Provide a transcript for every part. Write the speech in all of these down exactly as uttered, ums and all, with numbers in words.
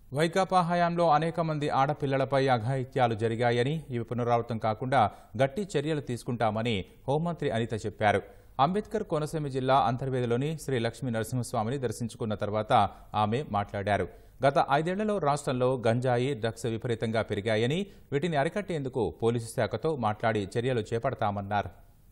వైకాపా హయాంలో అనేక మంది ఆడపిల్లలపై అఘాయిత్యాలు జరిగాయని ఇవి పునరావృతం కాకుండా గట్టి చర్యలు తీసుకుంటామని హోంమంత్రి అనిత చెప్పారు. అంబేద్కర్ కోనసీమ జిల్లా అంతర్వేదిలోని శ్రీ లక్ష్మీ నరసింహస్వామిని దర్శించుకున్న తర్వాత ఆమె మాట్లాడారు. గత ఐదేళ్లలో రాష్ట్రంలో గంజాయి, డ్రగ్స్ విపరీతంగా పెరిగాయని, వీటిని అరికట్టేందుకు పోలీసు శాఖతో మాట్లాడి చర్యలు చేపడతామన్నారు.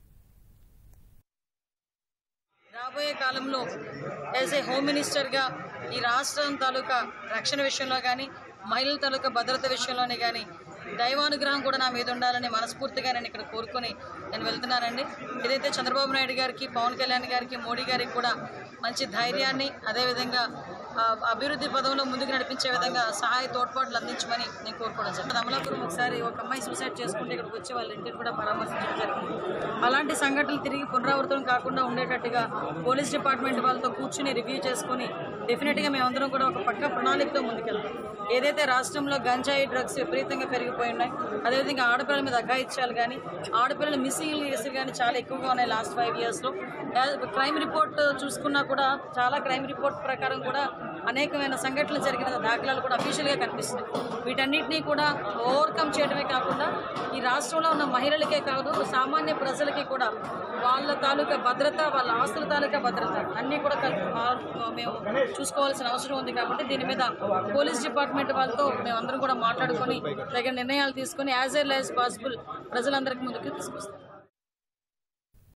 రాబోయే కాలంలో యాజ్ ఏ హోమ్ మినిస్టర్గా ఈ రాష్ట్రం తాలూకా రక్షణ విషయంలో కానీ, మహిళల తాలూకా భద్రత విషయంలోనే కానీ దైవానుగ్రహం కూడా నా మీద ఉండాలని మనస్ఫూర్తిగా నేను ఇక్కడ కోరుకొని నేను వెళ్తున్నానండి. ఏదైతే చంద్రబాబు నాయుడు గారికి, పవన్ కళ్యాణ్ గారికి, మోడీ గారికి కూడా మంచి ధైర్యాన్ని, అదేవిధంగా అభివృద్ధి పదంలో ముందుకు నడిపించే విధంగా సహాయ తోడ్పాట్లు అందించమని నేను కోరుకోవడం జరిగింది. అమలాపురం ఒకసారి ఒక అమ్మాయి సూసైడ్ చేసుకుంటే ఇక్కడికి వచ్చి వాళ్ళ ఇంటిని కూడా పరామర్శించడం జరిగింది. అలాంటి సంఘటనలు తిరిగి పునరావృతం కాకుండా ఉండేటట్టుగా పోలీస్ డిపార్ట్మెంట్ వాళ్ళతో కూర్చుని రివ్యూ చేసుకుని డెఫినెట్గా మేమందరం కూడా ఒక పక్క ప్రణాళికతో ముందుకెళ్తాం. ఏదైతే రాష్ట్రంలో గంజాయి, డ్రగ్స్ విపరీతంగా పెరిగిపోయి ఉన్నాయి, అదేవిధంగా ఆడపిల్లల మీద అఘాయిత్యాలు కానీ, ఆడపిల్లల మిస్సింగ్ కేసులు కానీ చాలా ఎక్కువగా ఉన్నాయి లాస్ట్ ఫైవ్ ఇయర్స్లో. క్రైమ్ రిపోర్ట్ చూసుకున్నా కూడా చాలా క్రైమ్ రిపోర్ట్ ప్రకారం కూడా అనేకమైన సంఘటనలు జరిగిన దాఖలాలు కూడా అఫీషియల్గా కనిపిస్తున్నాయి. వీటన్నిటినీ కూడా ఓవర్కమ్ చేయడమే కాకుండా ఈ రాష్ట్రంలో ఉన్న మహిళలకే కాదు, సామాన్య ప్రజలకి కూడా వాళ్ళ తాలూకా భద్రత, వాళ్ళ ఆస్తుల తాలూకా భద్రత అన్నీ కూడా మేము చూసుకోవాల్సిన అవసరం ఉంది. కాబట్టి దీని మీద పోలీస్ డిపార్ట్మెంట్ వాళ్ళతో మేమందరం కూడా మాట్లాడుకొని తగిన నిర్ణయాలు తీసుకొని యాజ్ ఎర్లీ యాజ్ పాసిబుల్ ప్రజలందరికీ ముందుకు తీసుకొస్తాం.